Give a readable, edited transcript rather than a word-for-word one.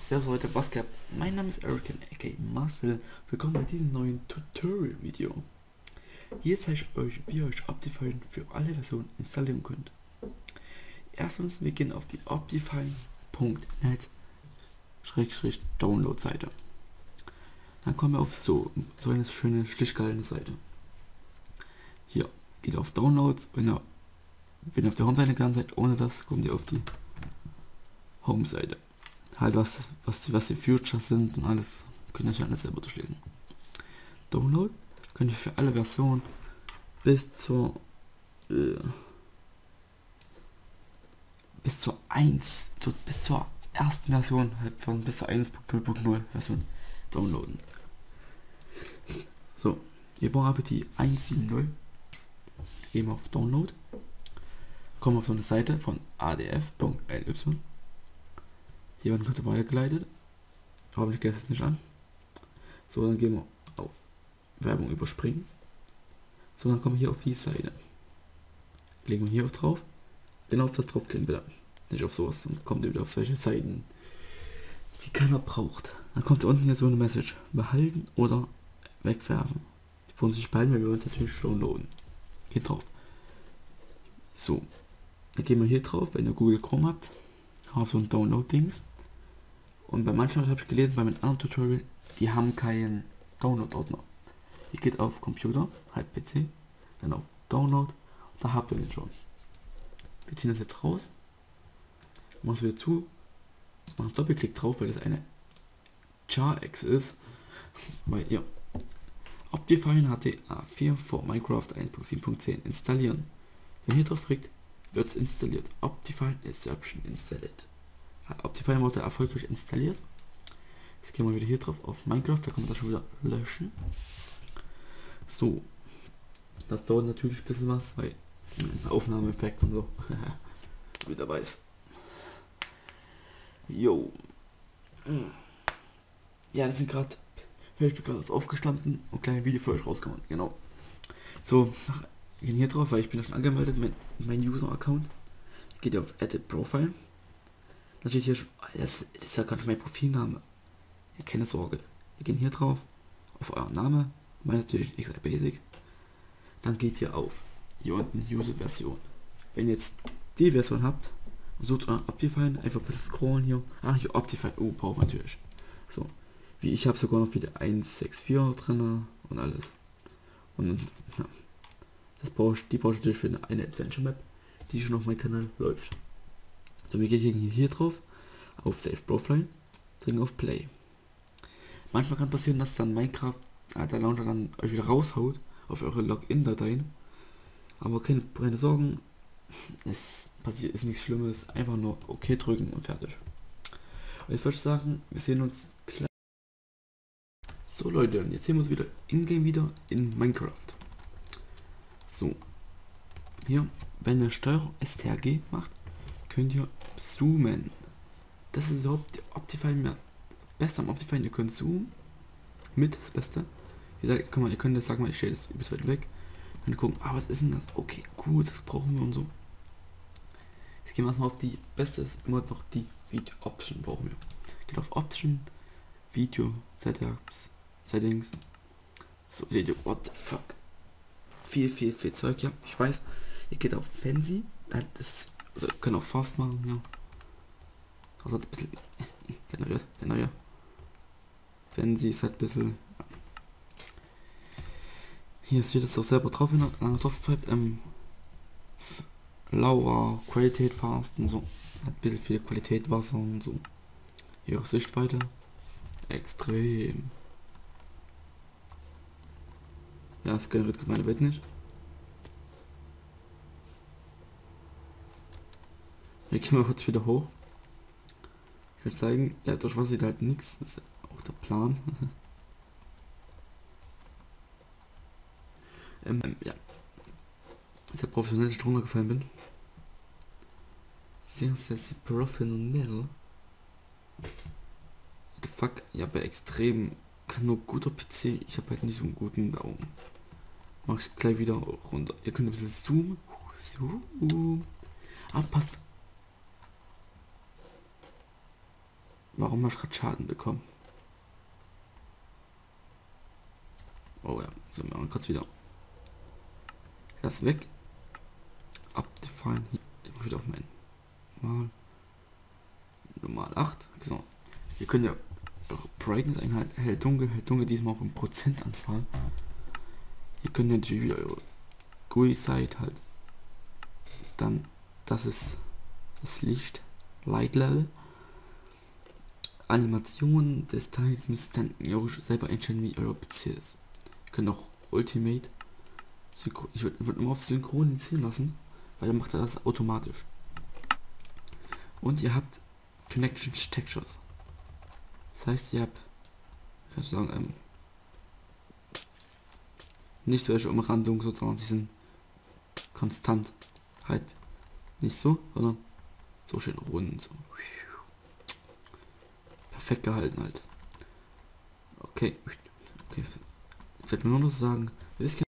Servus Leute, was geht? Mein Name ist Eric aka Marcel. Willkommen bei diesem neuen Tutorial-Video. Hier zeige ich euch, wie ihr euch Optifine für alle Versionen installieren könnt. Erstens, wir gehen auf die optifine.net/Download-Seite. Dann kommen wir auf so eine schöne, schlicht gehaltene Seite. Hier geht ihr auf Downloads. Wenn ihr auf der Home-Seite gelandet seid, ohne das, kommt ihr auf die Home-Seite. Halt was die Futures sind und alles, könnt ihr euch alles selber durchlesen. Download könnt ihr für alle Versionen bis zur ersten Version, halt von bis zur 1.0.0 Version downloaden. So, wir brauchen aber die 1.7.0. Gehen wir auf Download, kommen auf so eine Seite von adf.ly. Hier werden Leute weitergeleitet. Hoffentlich geht es jetzt nicht an. So, dann gehen wir auf Werbung überspringen. So, dann kommen wir hier auf die Seite. Legen wir hier auf drauf. Genau auf das draufklicken bitte. Nicht auf sowas. Dann kommt ihr wieder auf solche Seiten, die keiner braucht. Dann kommt unten hier so eine Message. Behalten oder wegwerfen. Die wollen sich behalten, weil wir uns natürlich schon lohnen. Geht drauf. So. Dann gehen wir hier drauf, wenn ihr Google Chrome habt. Auf so ein Download-Dings. Und bei manchen habe ich gelesen, bei einem anderen Tutorial, die haben keinen Download-Ordner. Ihr geht auf Computer, halt PC, dann auf Download, und da habt ihr den schon. Wir ziehen das jetzt raus, machen es wieder zu, machen einen Doppelklick drauf, weil das eine JAR-Exe ist, weil ihr Optifine HT-A4 for Minecraft 1.7.10 installieren. Wenn ihr drauf klickt, wird es installiert. Optifine Insertion installed. Optifine wurde erfolgreich installiert. Jetzt gehen wir wieder hier drauf auf Minecraft, da kann man das schon wieder löschen. So, das dauert natürlich ein bisschen was, weil Aufnahmeeffekt und so. Wieder weiß. Jo. Ja, das sind gerade. Ich bin gerade aufgestanden und ein kleines Video für euch rausgekommen. Genau. So, gehen hier drauf, weil ich bin ja schon angemeldet, mein User-Account. Geht ihr auf Edit Profile. Da steht hier schon, das ist ja gerade mein Profilname. Ja, keine Sorge. Wir gehen hier drauf, auf euren Name, mein natürlich XR Basic. Dann geht ihr auf, hier unten User-Version. Wenn ihr jetzt die Version habt, sucht euren Optifine, einfach ein bisschen scrollen hier. Ah, hier Optifine, braucht man natürlich. So, wie ich habe sogar noch wieder 1.6.4 drin und alles. Und ja. Die brauche ich natürlich für eine Adventure Map, die schon auf meinem Kanal läuft. So, wir gehen hier drauf, auf Save Profile, drücken auf Play. Manchmal kann passieren, dass dann Minecraft, der Launcher dann euch wieder raushaut auf eure Login-Dateien. Aber keine Sorgen, es passiert, ist nichts Schlimmes, einfach nur OK drücken und fertig. Und jetzt würde ich sagen, wir sehen uns gleich. So Leute, jetzt sehen wir uns wieder in-game wieder in Minecraft. So, hier, wenn ihr Steuerung STRG macht, könnt ihr zoomen. Das ist überhaupt die Optifine, beste am Optifine, ihr könnt zoomen, mit das Beste. Ihr könnt jetzt sagen, ich stelle das übelst weit weg. Und gucken, was ist denn das? Okay, gut, das brauchen wir und so. Jetzt gehen wir erstmal auf die beste, ist immer noch die Video Option brauchen wir. Geht auf Option, Video, Settings. So, Video, what the fuck. Viel Zeug, ja, ich weiß. Ihr geht auf Fancy, das können auch Fast machen, ja. Also ein bisschen generiert. Fancy ist halt ein bisschen. Hier steht es auch selber drauf, wenn er lange drauf bleibt. Lauer, Qualität Fast und so. Hat ein bisschen viel Qualität Wasser und so. Hier auch Sichtweite. Extrem. Ja, es generiert meine Welt nicht. Wir gehen mal kurz wieder hoch. Ich würde zeigen, ja, durch was sieht halt nichts. Das ist auch der Plan. Ja. Sehr professionell, dass ich drunter gefallen bin. Sehr professionell. What the fuck? Ja, bei extrem kann nur guter PC. Ich habe halt nicht so einen guten Daumen. Mach ich gleich wieder runter. Ihr könnt ein bisschen zoomen. So. Ah, passt. Warum habe ich gerade Schaden bekommen? Oh ja, so, machen wir kurz wieder. Das weg. Abdefine. Hier, immer wieder auf mein Mal. Normal 8. So. Wir können ja Brightness einhalten. Hell, dunkel, diesmal auch in Prozentanzahl. Hier können wir natürlich wieder eure GUI-Site halt. Dann, das ist das Licht. Light Level. Animationen des Teils müsst ihr dann selber einstellen, wie euer PC ist. Ihr könnt auch Ultimate. Ich würde immer auf Synchronisieren lassen, weil dann macht er das automatisch. Und ihr habt Connection Textures. Das heißt, ihr habt, kannst du sagen, nicht solche Umrandungen, sondern sie sind konstant. Halt nicht so, sondern so schön rund. So. Perfekt gehalten halt. Okay. Ich werde nur noch sagen,